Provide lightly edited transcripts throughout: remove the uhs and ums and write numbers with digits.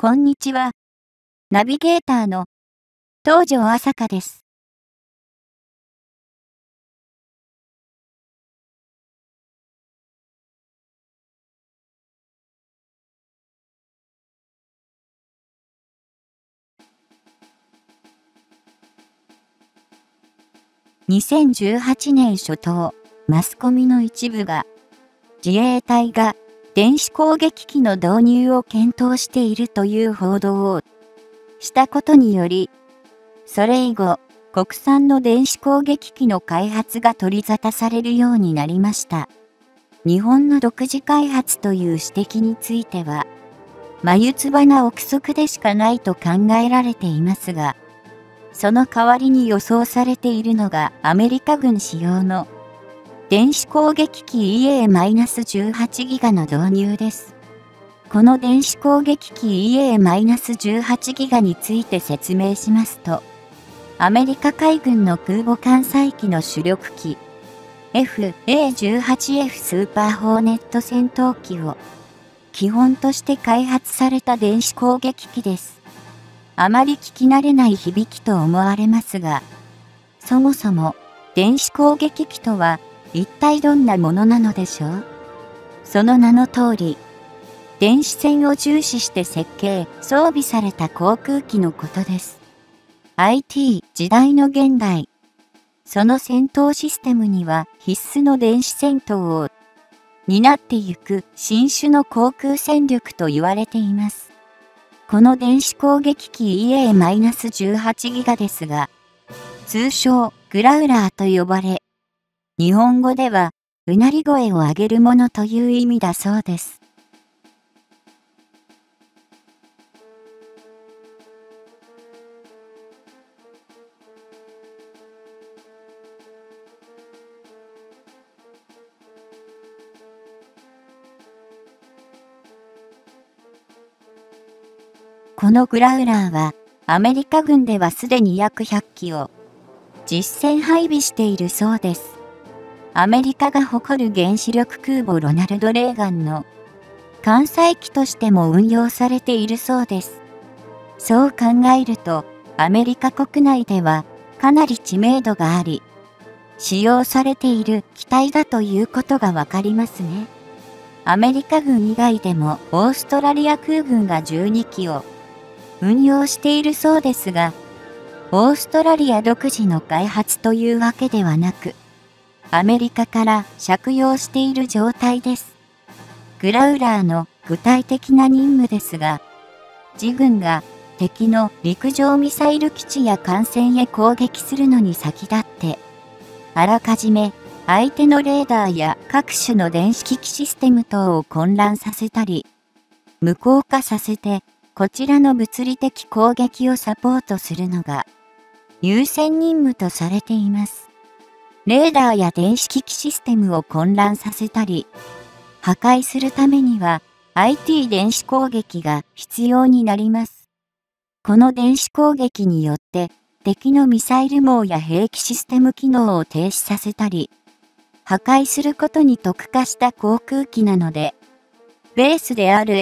こんにちは。ナビゲーターの東條朝香です。2018年初頭、マスコミの一部が、自衛隊が電子攻撃機の導入を検討しているという報道をしたことにより、それ以後、国産の電子攻撃機の開発が取り沙汰されるようになりました。日本の独自開発という指摘については、眉唾な憶測でしかないと考えられていますが、その代わりに予想されているのがアメリカ軍使用の電子攻撃機 EA-18 ギガの導入です。この電子攻撃機 EA-18 ギガについて説明しますと、アメリカ海軍の空母艦載機の主力機 FA-18F スーパーホーネット戦闘機を基本として開発された電子攻撃機です。あまり聞き慣れない響きと思われますが、そもそも電子攻撃機とは一体どんなものなのでしょう？その名の通り、電子戦を重視して設計・装備された航空機のことです。IT 時代の現代、その戦闘システムには必須の電子戦闘を担ってゆく新種の航空戦力と言われています。この電子攻撃機 EA-18 ギガですが、通称グラウラーと呼ばれ、日本語ではうなり声を上げるものという意味だそうです。このグラウラーは、アメリカ軍ではすでに約100機を実戦配備しているそうです。アメリカが誇る原子力空母ロナルド・レーガンの艦載機としても運用されているそうです。そう考えると、アメリカ国内ではかなり知名度があり、使用されている機体だということがわかりますね。アメリカ軍以外でもオーストラリア空軍が12機を運用しているそうですが、オーストラリア独自の開発というわけではなく、アメリカから借用している状態です。グラウラーの具体的な任務ですが、自軍が敵の陸上ミサイル基地や艦船へ攻撃するのに先立って、あらかじめ相手のレーダーや各種の電子機器システム等を混乱させたり、無効化させて、こちらの物理的攻撃をサポートするのが優先任務とされています。レーダーや電子機器システムを混乱させたり、破壊するためには IT 電子攻撃が必要になります。この電子攻撃によって敵のミサイル網や兵器システム機能を停止させたり、破壊することに特化した航空機なので、ベースである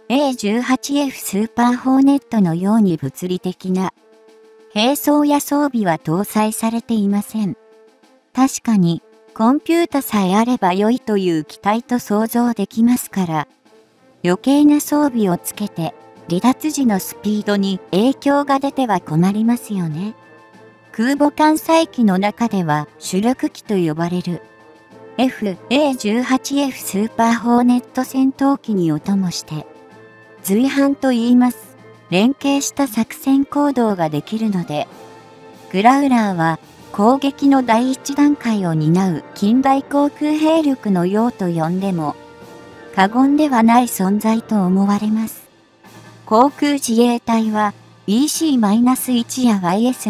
FA-18F スーパーホーネットのように物理的な兵装や装備は搭載されていません。確かにコンピュータさえあれば良いという機体と想像できますから、余計な装備をつけて離脱時のスピードに影響が出ては困りますよね。空母艦載機の中では主力機と呼ばれるFA-18F スーパーホーネット戦闘機にお供して、随伴と言います。連携した作戦行動ができるので、グラウラーは攻撃の第一段階を担う近代航空兵力のようと呼んでも過言ではない存在と思われます。航空自衛隊は EC-1 や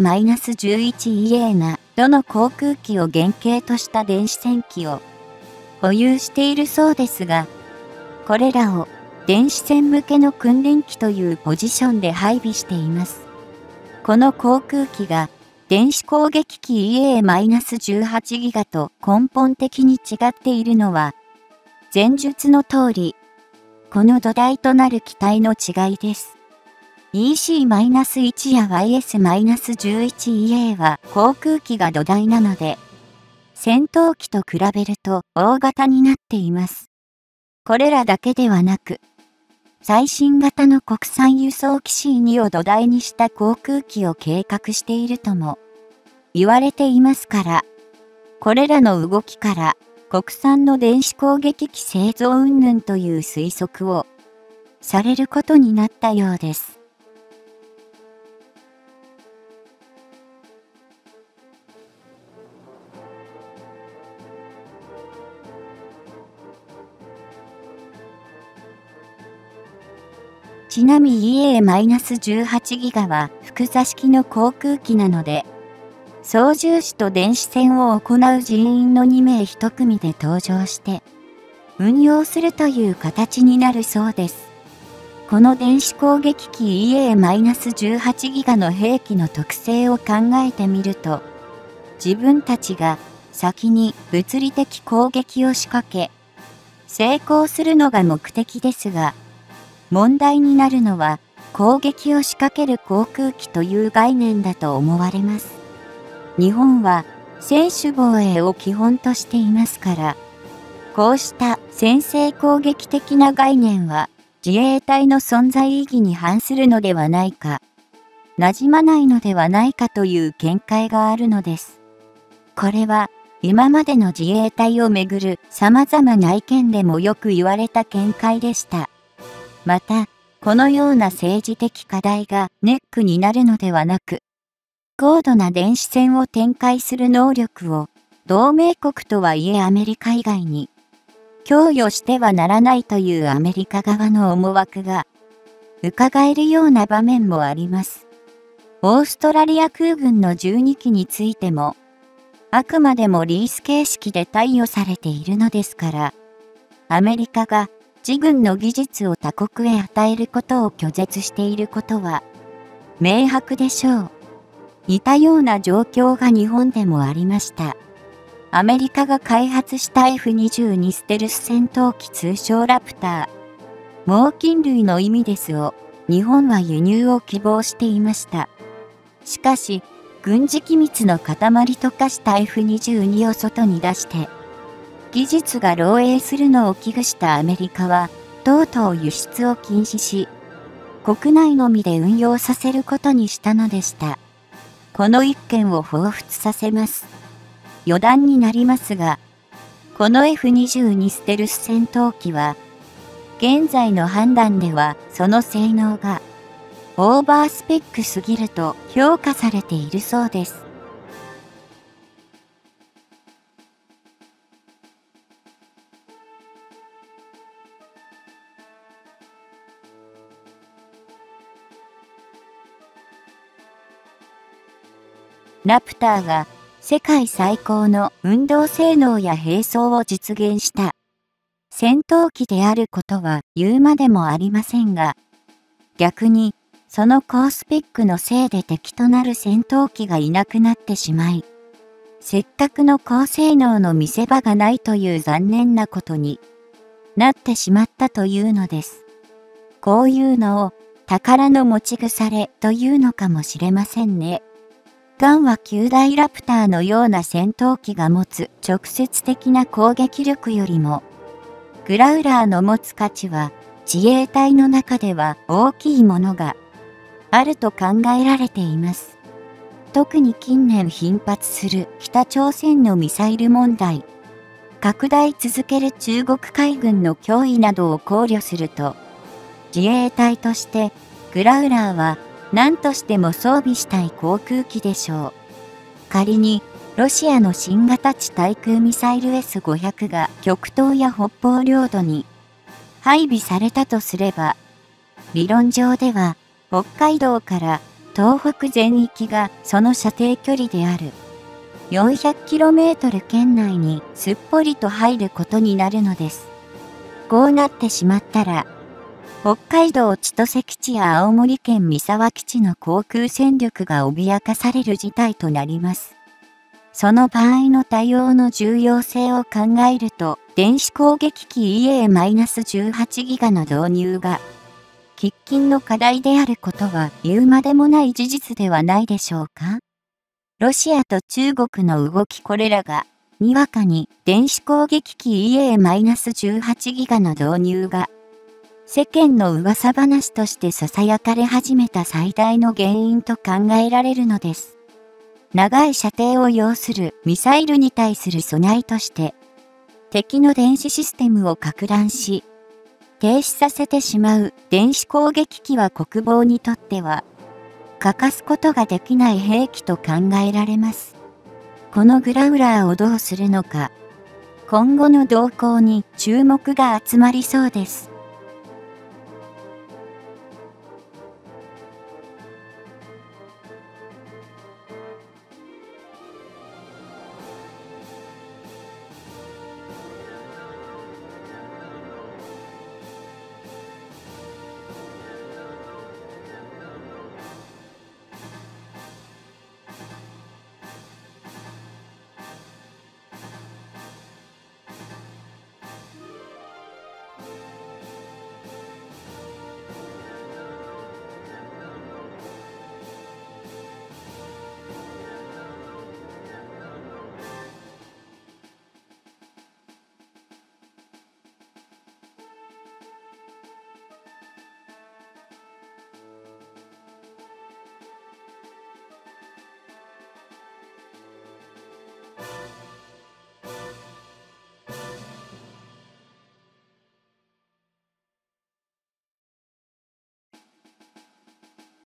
YS-11EA などの航空機を原型とした電子戦機を保有しているそうですが、これらを電子戦向けの訓練機というポジションで配備しています。この航空機が電子攻撃機 EA-18 ギガと根本的に違っているのは、前述の通り、この土台となる機体の違いです。 EC-1 や YS-11EA は航空機が土台なので、戦闘機と比べると大型になっています。これらだけではなく、最新型の国産輸送機 C2 を土台にした航空機を計画しているとも言われていますから、これらの動きから国産の電子攻撃機製造云々という推測をされることになったようです。ちなみに EA-18 ギガは複座式の航空機なので、操縦士と電子戦を行う人員の2名1組で搭乗して、運用するという形になるそうです。この電子攻撃機 EA-18 ギガの兵器の特性を考えてみると、自分たちが先に物理的攻撃を仕掛け、成功するのが目的ですが、問題になるのは攻撃を仕掛ける航空機という概念だと思われます。日本は専守防衛を基本としていますから、こうした先制攻撃的な概念は自衛隊の存在意義に反するのではないか、馴染まないのではないかという見解があるのです。これは今までの自衛隊をめぐる様々な意見でもよく言われた見解でした。また、このような政治的課題がネックになるのではなく、高度な電子戦を展開する能力を同盟国とはいえアメリカ以外に供与してはならないというアメリカ側の思惑が伺えるような場面もあります。オーストラリア空軍の12機についても、あくまでもリース形式で貸与されているのですから、アメリカが自軍の技術を他国へ与えることを拒絶していることは明白でしょう。似たような状況が日本でもありました。アメリカが開発した F-22 ステルス戦闘機通称ラプター、猛禽類の意味ですを日本は輸入を希望していました。しかし、軍事機密の塊と化した F-22 を外に出して、技術が漏洩するのを危惧したアメリカは、とうとう輸出を禁止し、国内のみで運用させることにしたのでした。この一件を彷彿させます。余談になりますが、この F-22 ステルス戦闘機は、現在の判断ではその性能がオーバースペックすぎると評価されているそうです。ラプターが世界最高の運動性能や並走を実現した戦闘機であることは言うまでもありませんが、逆にその高スペックのせいで敵となる戦闘機がいなくなってしまい、せっかくの高性能の見せ場がないという残念なことになってしまったというのです。こういうのを宝の持ち腐れというのかもしれませんね。ガンは旧大ラプターのような戦闘機が持つ直接的な攻撃力よりも、グラウラーの持つ価値は自衛隊の中では大きいものがあると考えられています。特に近年頻発する北朝鮮のミサイル問題、拡大続ける中国海軍の脅威などを考慮すると、自衛隊としてグラウラーは何としても装備したい航空機でしょう。仮にロシアの新型地対空ミサイル S-500 が極東や北方領土に配備されたとすれば、理論上では北海道から東北全域がその射程距離である 400km 圏内にすっぽりと入ることになるのです。こうなってしまったら、北海道千歳基地や青森県三沢基地の航空戦力が脅かされる事態となります。その場合の対応の重要性を考えると、電子攻撃機 EA-18 ギガの導入が喫緊の課題であることは言うまでもない事実ではないでしょうか。ロシアと中国の動きこれらが、にわかに電子攻撃機 EA-18 ギガの導入が、世間の噂話として囁かれ始めた最大の原因と考えられるのです。長い射程を要するミサイルに対する備えとして、敵の電子システムを撹乱し、停止させてしまう電子攻撃機は国防にとっては、欠かすことができない兵器と考えられます。このグラウラーをどうするのか、今後の動向に注目が集まりそうです。